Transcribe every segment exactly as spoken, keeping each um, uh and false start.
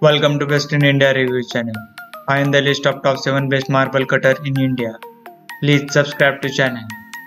Welcome to Best in India Review channel. Find the list of top seven best marble cutter in India. Please subscribe to channel.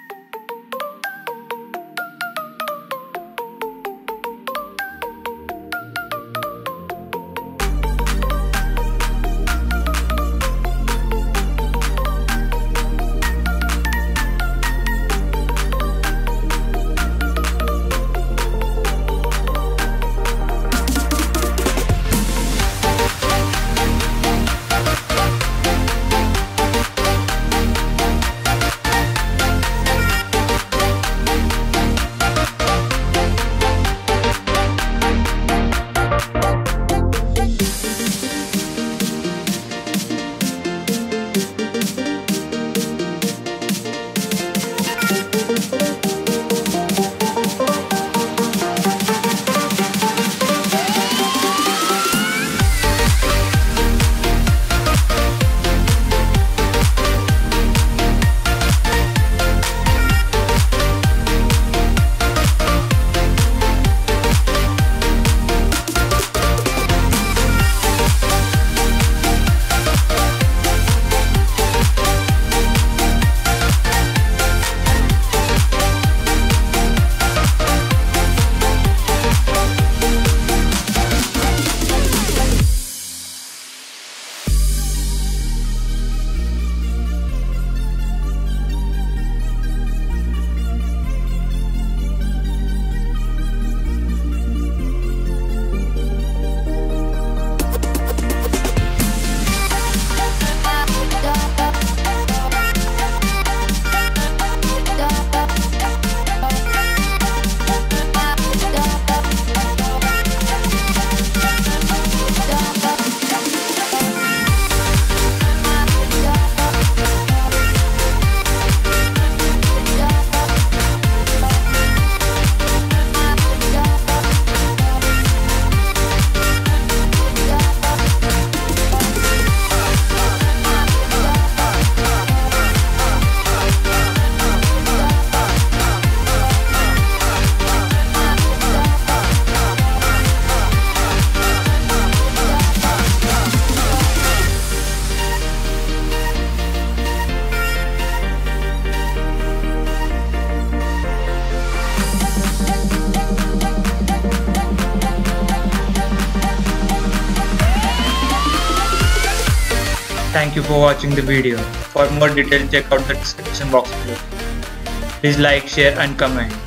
Thank you for watching the video. For more details, check out the description box below. Please like, share and comment.